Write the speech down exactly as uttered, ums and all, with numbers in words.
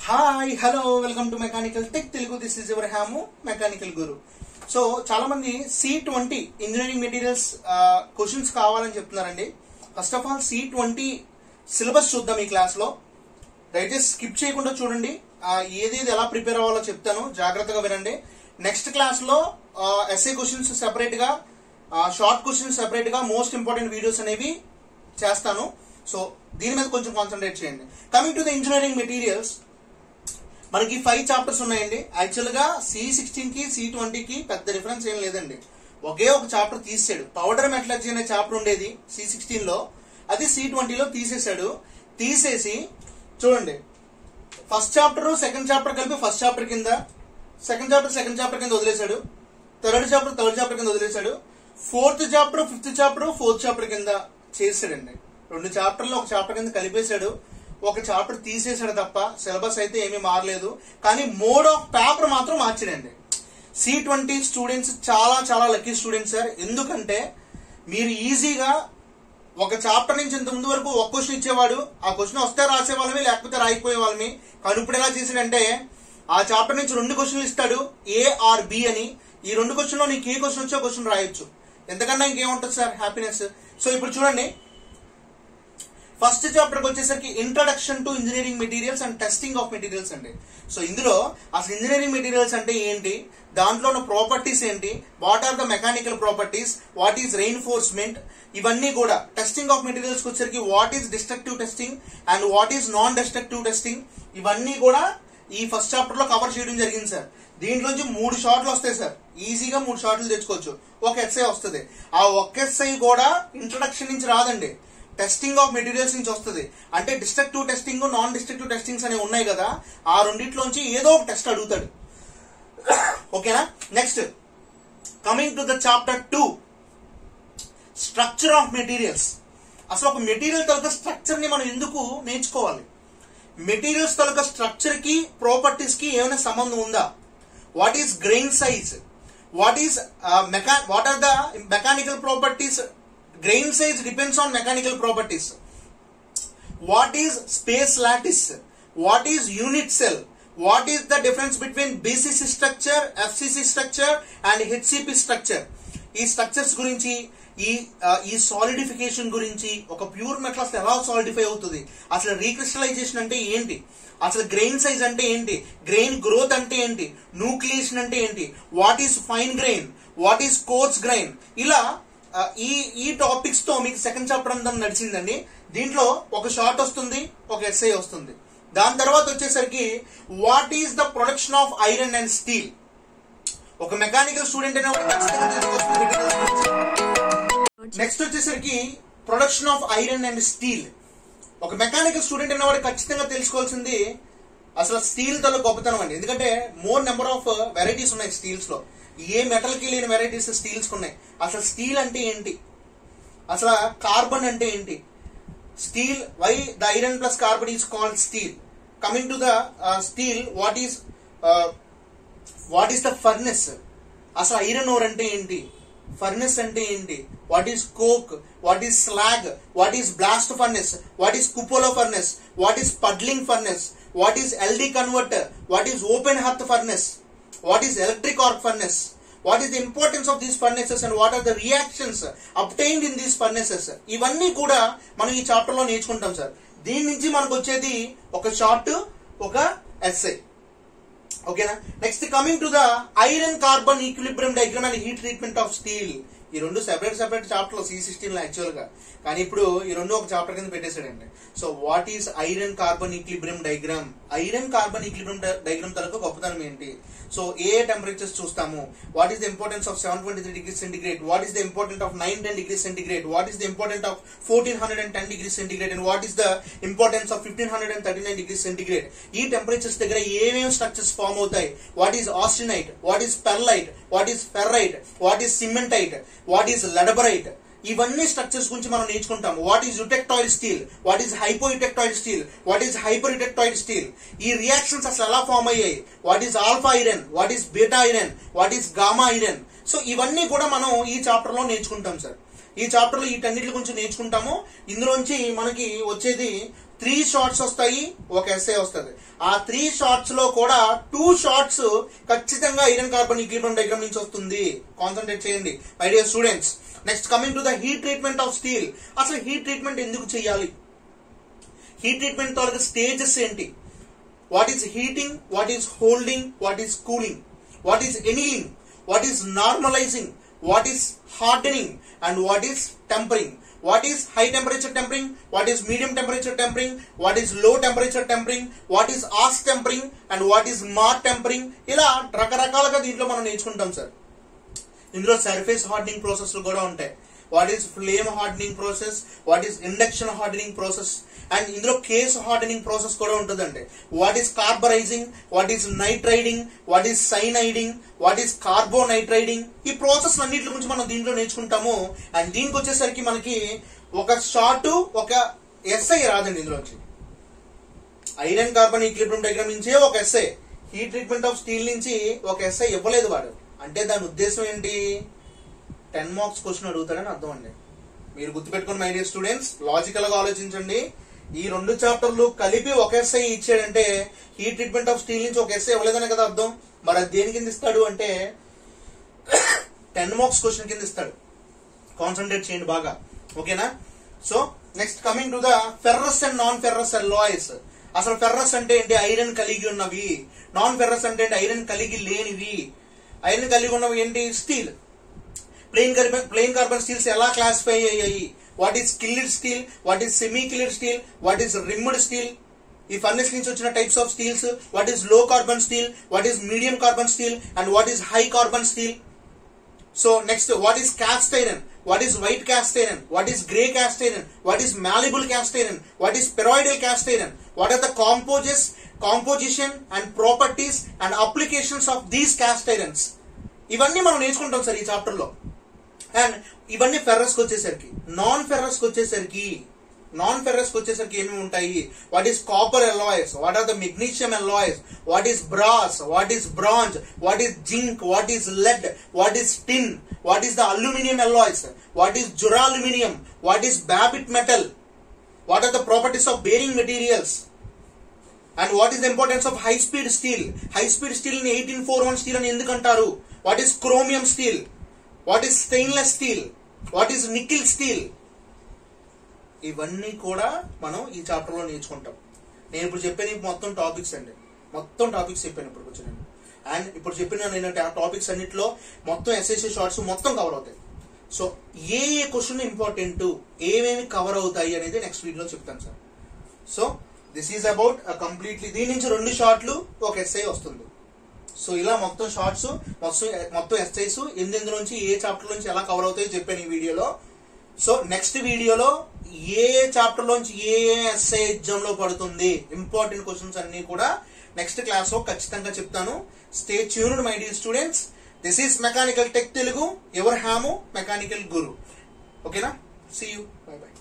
Hi hello welcome to mechanical tech Telugu. This is your హ్యాము mechanical guru. So చాలా మంది C twenty engineering materials questions కావాలని చెప్తున్నారండి. First of all C twenty syllabus చూద్దాం ఈ class లో. దయచేసి స్కిప్ చేయకుండా చూడండి. ఏదేది ఎలా ప్రిపేర్ అవ్వాలో చెప్తాను, జాగ్రత్తగా వినండి. నెక్స్ట్ క్లాస్ లో ఎస్ఏ క్వశ్చన్స్ సెపరేట్ గా, షార్ట్ క్వశ్చన్స్ సెపరేట్ గా, మోస్ట్ ఇంపార్టెంట్ వీడియోస్ అనేవి చేస్తాను. సో దీని మీద కొంచెం కాన్సన్ట్రేట్ చేయండి. Coming to the engineering materials, మనకి ఫైవ్ చాప్టర్స్ ఉన్నాయండి. యాక్చువల్ గా సి సిక్స్టీన్ కి సి ట్వంటీకి పెద్ద డిఫరెన్స్ ఏం లేదండి. ఒకే ఒక చాప్టర్ తీసాడు. పౌడర్ మెటలర్జీ అనే చాప్టర్ ఉండేది సి సిక్స్టీన్ లో, అది సి ట్వంటీలో తీసేశాడు. తీసేసి చూడండి, ఫస్ట్ చాప్టర్ సెకండ్ చాప్టర్ కలిపి ఫస్ట్ చాప్టర్ కింద, సెకండ్ చాప్టర్ సెకండ్ చాప్టర్ కింద వదిలేశాడు, థర్డ్ చాప్టర్ థర్డ్ చాప్టర్ కింద వదిలేశాడు, fourth chapter fifth chapter fourth chapter కింద చేసాడండి. రెండు చాప్టర్లు ఒక చాప్టర్ కింద కలిపేశాడు, ఒక చాప్టర్ తీసేసాడు తప్ప సిలబస్ అయితే ఏమీ మారలేదు. కానీ మోడ్ ఆఫ్ పేపర్ మాత్రం మార్చాడండి. సి ట్వంటీ స్టూడెంట్స్ చాలా చాలా లక్కీ స్టూడెంట్స్ సార్. ఎందుకంటే మీరు ఈజీగా ఒక చాప్టర్ నుంచి ఇంత ముందు వరకు ఒక క్వశ్చన్ ఇచ్చేవాడు, ఆ క్వశ్చన్ వస్తే రాసే వాళ్ళమి, లేకపోతే రాయిపోయే వాళ్ళమి. కానీ ఇప్పుడు ఎలా చేసాడంటే ఆ చాప్టర్ నుంచి రెండు క్వశ్చన్లు ఇస్తాడు, ఏ ఆర్ బి అని. ఈ రెండు క్వశ్చన్ లో నీకు ఏ క్వశ్చన్ వచ్చో క్వశ్చన్ రాయొచ్చు. ఎంతకన్నా ఇంకేముంటుంది సార్ హ్యాపీనెస్. సో ఇప్పుడు చూడండి, ఫస్ట్ చాప్టర్ వచ్చేసరికి introduction to engineering materials and testing of materials అండి. సో ఇందులో అసలు ఇంజనీరింగ్ మెటీరియల్స్ అంటే ఏంటి, దాంట్లో ఉన్న ప్రాపర్టీస్ ఏంటి, what are the mechanical properties, what is reinforcement, ఇవన్నీ కూడా. టెస్టింగ్ ఆఫ్ మెటీరియల్స్ వచ్చేసరికి what is destructive testing and what is non destructive testing, ఇవన్నీ కూడా ఈ ఫస్ట్ చాప్టర్ లో కవర్ చేయడం జరిగింది సార్. దీంట్లోంచి మూడు షార్ట్లు వస్తాయి సార్. ఈజీగా మూడు షార్ట్లు తెచ్చుకోవచ్చు. ఒక ఎస్ఐ వస్తుంది. ఆ ఒక్క ఎస్ఐ కూడా ఇంట్రడక్షన్ నుంచి రాదండి, టెస్టింగ్ ఆఫ్ మెటీరియల్స్ నుంచి వస్తుంది. అంటే destructive testing, non destructive testings అనేవి ఉన్నాయి కదా, ఆ రెండింటిలోంచి ఏదో ఒక టెస్ట్ అడుగుతాడు. ఓకేనా. Next coming to the chapter two, structure of materials. అసలు ఒక మెటీరియల్ తాలూకా స్ట్రక్చర్ ని మనం ఎందుకు నేర్చుకోవాలి, మెటీరియల్స్ తాలూకా స్ట్రక్చర్ కి ప్రాపర్టీస్ కి ఏమైనా సంబంధం ఉందా, what is grain size, what is మెకా what are the mechanical properties. Grain size depends on mechanical properties. What is space lattice? What is unit cell? What is the difference between B C C structure, F C C structure and H C P structure? ఈ structures గురించి, ఈ ఈ solidification గురించి, ఒక pure metal అసలు ఎలా solidify అవుతుంది, అసలు రీక్రిస్టలైజేషన్ అంటే ఏంటి, అసలు గ్రెయిన్ సైజ్ అంటే ఏంటి, గ్రెయిన్ గ్రోత్ అంటే ఏంటి, న్యూక్లియేషన్ అంటే ఏంటి, what is fine grain, what is coarse grain, ఇలా ఈ ఈ టాపిక్స్ తో మీకు సెకండ్ చాప్టర్ అంతా నడిచిందండి. దీంట్లో ఒక షార్ట్ వస్తుంది, ఒక ఎస్ఐ వస్తుంది. దాని తర్వాత వచ్చేసరికి what is the production of iron and steel. ఒక మెకానికల్ స్టూడెంట్ అయినా నెక్స్ట్ వచ్చేసరికి production of iron and steel. ఒక మెకానికల్ స్టూడెంట్ అయిన వాడు ఖచ్చితంగా తెలుసుకోవాల్సింది అసలు స్టీల్ తో గొప్పతనం అండి. ఎందుకంటే మోర్ నెంబర్ ఆఫ్ వెరైటీస్ ఉన్నాయి స్టీల్స్ లో. ఏ మెటల్ కి లేని వెరైటీస్ స్టీల్స్ ఉన్నాయి. అసలు స్టీల్ అంటే ఏంటి, అసలు కార్బన్ అంటే ఏంటి, steel, why the iron plus carbon is called steel. Coming to the steel, what is what is the furnace, అసలు ఐరన్ ఓర్ అంటే ఏంటి, ఫర్నెస్ అంటే ఏంటి, what is coke, what is slag, what is blast furnace, what is cupola furnace, what is puddling furnace, what is LD converter, what is open hearth furnace, what is electric arc furnace, what is the importance of these furnaces and what are the reactions obtained in these furnaces. ఇవన్నీ కూడా మనం ఈ chapter లో నేర్చుకుంటాం sir. దీని నుంచి మనకు వచ్చేది ఒక షార్ట్, ఒక ఎస్ఐ. ఓకేనా. Next coming to the iron carbon equilibrium diagram and heat treatment of steel. ఈ రెండు separate separate chapter C sixteen లో యాక్చువల్ గా, కానీ ఇప్పుడు ఈ రెండు ఒక చాప్టర్ కింద పెట్టేశాడండి. So what is iron carbon equilibrium diagram, iron carbon equilibrium diagram తరకు గొప్పతనం ఏంటి, సో ఏ టెంపరేచర్స్ చూస్తాము, what is the importance of seven twenty three degree centigrade, what is the important of nine ten degree centigrade, what is the important of fourteen hundred and ten degree centigrade and what is the importance of fifteen hundred and thirty nine degree centigrade. ఈ temperatures దగ్గర ఏమేమి structures form అవుతాయి, what is austenite, what is pearlite, what is ferrite, what is cementite, what is ledeburite, ఇవన్నీ structures గురించి మనం నేర్చుకుంటాము. What is eutectoid steel, what is hypo eutectoid steel, what is hyper eutectoid steel, ఈ reactions అసలు ఎలా form అయ్యాయి, what is alpha iron, what is beta iron, what is gamma iron. So ఇవన్నీ కూడా మనం ఈ చాప్టర్ లో నేర్చుకుంటాం సార్. ఈ చాప్టర్ లో వీటన్నిటి గురించి నేర్చుకుంటాము. ఇందులోంచి మనకి వచ్చేది త్రీ షార్ట్స్ వస్తాయి, ఒక ఎస్ఏ వస్తుంది. ఆ త్రీ షార్ట్స్ లో కూడా టూ షార్ట్స్ ఖచ్చితంగా ఐరన్ కార్బన్ ఈక్విలిబ్రియం డయాగ్రామ్ నుంచి వస్తుంది. కాన్సన్ట్రేట్ చేయండి my dear students. Next coming to the heat treatment of steel. అసలు హీట్ ట్రీట్మెంట్ ఎందుకు చేయాలి? హీట్ ట్రీట్మెంట్ తాలూకు స్టేజెస్ ఏంటి? What is heating, what is holding, what is cooling, what is annealing, what is normalising, what is hardening and what is tempering. What is high temperature tempering, what is medium temperature tempering, what is low temperature tempering, what is ash tempering and what is mar tempering. ఇలా రకరకాలుగా దీంట్లో మనం నేర్చుకుంటాం sir. ఇందులో surface hardening process కూడా ఉంటాయి. What is flame hardening process, what is induction hardening process and ఇందులో case hardening process కూడా ఉంటుందండి. What is carburising, what is nitriding, what is cyaniding, what is carbonitriding. ఈ ప్రాసెస్ అన్నింటి గురించి మనం దీంట్లో నేర్చుకుంటాము. అండ్ దీనికి వచ్చేసరికి మనకి ఒక షార్ట్ ఒక ఎస్ఐ రాదండి. ఇందులోంచి ఐరన్ కార్బన్ ఈక్విలిబ్రియం డయాగ్రామ్ నుంచే ఒక essay, heat treatment of steel నుంచి ఒక ఎస్ఐ ఇవ్వలేదు వాడు. అంటే దాని ఉద్దేశం ఏంటి? టెన్ మార్క్స్ క్వశ్చన్ అడుగుతాడని అర్థం అండి. మీరు గుర్తుపెట్టుకుని మై డియర్ స్టూడెంట్స్, లాజికల్ గా ఆలోచించండి. ఈ రెండు చాప్టర్లు కలిపి ఒక ఎస్ఐ ఇచ్చాడంటే హీట్ ట్రీట్మెంట్ ఆఫ్ స్టీల్ నుంచి ఒక ఎస్ఐ ఇవ్వలేదనే కదా అర్థం. మరి అది దేని కింద ఇస్తాడు అంటే టెన్ మార్క్స్ క్వశ్చన్ కింద ఇస్తాడు. కాన్సన్ట్రేట్ చేయండి బాగా, ఓకేనా? So next coming to the ferrous and non ferrous alloys. అసలు ఫెర్రస్ అంటే ఏంటి? ఐరన్ కలిగి ఉన్నవి. నాన్ ఫెర్రస్ అంటే ఏంటి? ఐరన్ కలిగి లేనివి. ఐరన్ కలిగి ఉన్నవి ఏంటి? Steel. Plain carbon plain carbon steels ఎలా క్లాసిఫై అయ్యాయి? What is killed steel, what is semi killed steel, what is rimmed steel, ఈ ఫర్నెస్ నుంచి వచ్చిన types of steels, what is low carbon steel, what is medium carbon steel and what is high carbon steel. So next what is cast iron, what is white cast iron, what is grey cast iron, what is malleable cast iron, what is spheroidal cast iron, what are the composes, composition and properties and applications of these cast irons. ఇవన్నీ మనం నేర్చుకుంటాం sir ఈ chapter లో. And ఇవన్నీ ferrous కి వచ్చేసరికి, non ferrous కి వచ్చేసరికి నాన్ ఫెర్రస్ కి వచ్చేసరికి ఏమేమి ఉంటాయి? What is copper alloys, what are the magnesium alloys, what is brass, what is bronze, what is zinc, what is lead, what is tin, what is the aluminium alloys, what is duraluminium, what is babbitt metal, what are the properties of bearing materials and what is the importance of high speed steel. High speed steel ని eighteen four one steel అని ఎందుకంటారు? What is chromium steel, what is stainless steel, what is nickel steel. ఇవన్నీ కూడా మనం ఈ chapter లో నేర్చుకుంటాం. నేను ఇప్పుడు చెప్పేది మొత్తం టాపిక్స్ అండి, మొత్తం టాపిక్స్ చెప్పాను ఇప్పుడు కూర్చొని. అండ్ ఇప్పుడు చెప్పిన నేను టాపిక్స్ అన్నింటిలో మొత్తం ఎస్ఎస్సి షార్ట్స్ మొత్తం కవర్ అవుతాయి. సో ఏ ఏ క్వశ్చన్ ఇంపార్టెంట్, ఏమేమి కవర్ అవుతాయి అనేది నెక్స్ట్ వీడియోలో చెప్తాను sir. So this is about completely, దీని నుంచి రెండు షార్ట్లు ఒక ఎస్ఐ వస్తుంది. సో ఇలా మొత్తం షార్ట్స్ మొత్తం మొత్తం ఎస్ఐస్ ఎందెందు నుంచి ఏ చాప్టర్ నుంచి ఎలా కవర్ అవుతాయో చెప్పాను ఈ వీడియోలో. సో నెక్స్ట్ వీడియోలో ఏ చాప్టర్ లోంచి ఏ ఎస్ఐ ఎగ్జామ్ లో పడుతుంది, ఇంపార్టెంట్ క్వశ్చన్స్ అన్ని కూడా నెక్స్ట్ క్లాస్ లో ఖచ్చితంగా చెప్తాను. Stay tuned my dear students. This is mechanical tech Telugu, your హ్యాము మెకానికల్ గురు. ఓకేనా? See you, bye by.